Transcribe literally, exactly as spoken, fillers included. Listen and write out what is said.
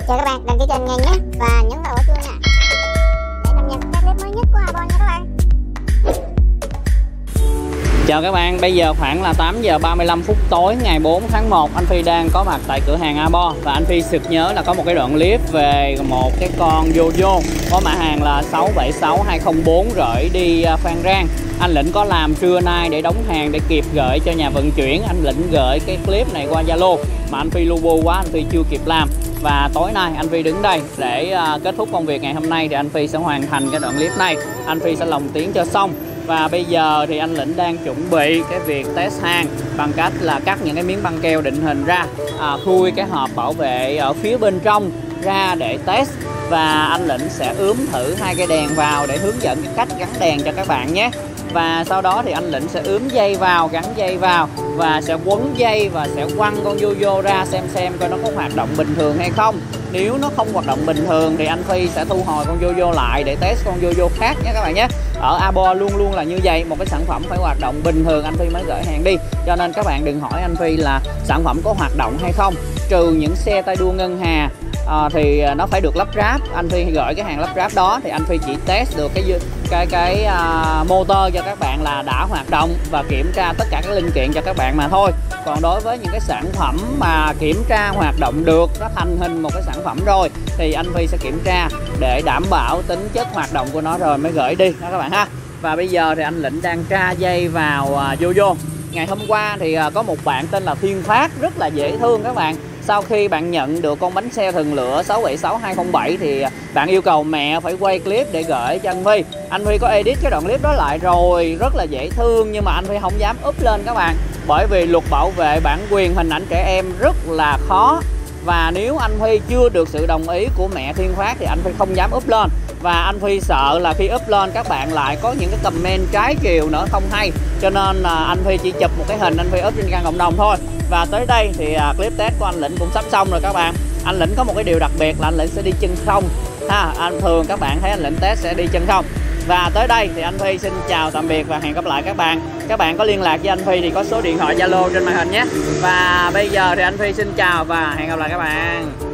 Chào các bạn, đăng ký kênh ngay nhé và nhấn vào quả chuông nha để cập nhật các clip mới nhất của Abon nha các bạn. Chào các bạn, bây giờ khoảng là tám giờ ba mươi lăm phút tối ngày bốn tháng một. Anh Phi đang có mặt tại cửa hàng Abon và anh Phi sực nhớ là có một cái đoạn clip về một cái con Yoyo có mã hàng là sáu bảy sáu hai không bốn gửi đi Phan Rang. Anh Lĩnh có làm trưa nay để đóng hàng để kịp gửi cho nhà vận chuyển. Anh Lĩnh gửi cái clip này qua Zalo mà anh Phi lu bu quá, anh Phi chưa kịp làm. Và tối nay anh Phi đứng đây để uh, kết thúc công việc ngày hôm nay thì anh Phi sẽ hoàn thành cái đoạn clip này. Anh Phi sẽ lồng tiếng cho xong. Và bây giờ thì anh Lĩnh đang chuẩn bị cái việc test hàng bằng cách là cắt những cái miếng băng keo định hình ra, à, khui cái hộp bảo vệ ở phía bên trong ra để test. Và anh Lĩnh sẽ ướm thử hai cái đèn vào để hướng dẫn cái cách gắn đèn cho các bạn nhé. Và sau đó thì anh Lĩnh sẽ ướm dây vào, gắn dây vào và sẽ quấn dây và sẽ quăng con Yoyo ra xem xem coi nó có hoạt động bình thường hay không. Nếu nó không hoạt động bình thường thì anh Phi sẽ thu hồi con Yoyo lại để test con Yoyo khác nhé các bạn nhé. Ở Abon luôn luôn là như vậy, một cái sản phẩm phải hoạt động bình thường anh Phi mới gửi hàng đi. Cho nên các bạn đừng hỏi anh Phi là sản phẩm có hoạt động hay không. Trừ những xe tay đua ngân hà à, thì nó phải được lắp ráp. Anh Phi gửi cái hàng lắp ráp đó thì anh Phi chỉ test được cái cái cái uh, motor cho các bạn là đã hoạt động và kiểm tra tất cả các linh kiện cho các bạn mà thôi. Còn đối với những cái sản phẩm mà kiểm tra hoạt động được, nó thành hình một cái sản phẩm rồi thì anh Phi sẽ kiểm tra để đảm bảo tính chất hoạt động của nó rồi mới gửi đi đó các bạn ha. Và bây giờ thì anh Lĩnh đang tra dây vào uh, Yoyo. Ngày hôm qua thì uh, có một bạn tên là Thiên Phát rất là dễ thương các bạn. Sau khi bạn nhận được con bánh xe thần lửa sáu bảy sáu hai không bảy thì bạn yêu cầu mẹ phải quay clip để gửi cho anh Phi. Anh Phi có edit cái đoạn clip đó lại rồi, rất là dễ thương, nhưng mà anh Phi không dám up lên các bạn. Bởi vì luật bảo vệ bản quyền hình ảnh trẻ em rất là khó. Và nếu anh Phi chưa được sự đồng ý của mẹ Thiên Phát thì anh Phi không dám up lên. Và anh Phi sợ là khi up lên các bạn lại có những cái comment trái chiều nữa không hay. Cho nên là anh Phi chỉ chụp một cái hình anh Phi up trên trang cộng đồng thôi. Và tới đây thì clip test của anh Lĩnh cũng sắp xong rồi các bạn. Anh Lĩnh có một cái điều đặc biệt là anh Lĩnh sẽ đi chân không ha. Anh thường các bạn thấy anh Lĩnh test sẽ đi chân không. Và tới đây thì anh Phi xin chào tạm biệt và hẹn gặp lại các bạn. Các bạn có liên lạc với anh Phi thì có số điện thoại Zalo trên màn hình nhé. Và bây giờ thì anh Phi xin chào và hẹn gặp lại các bạn.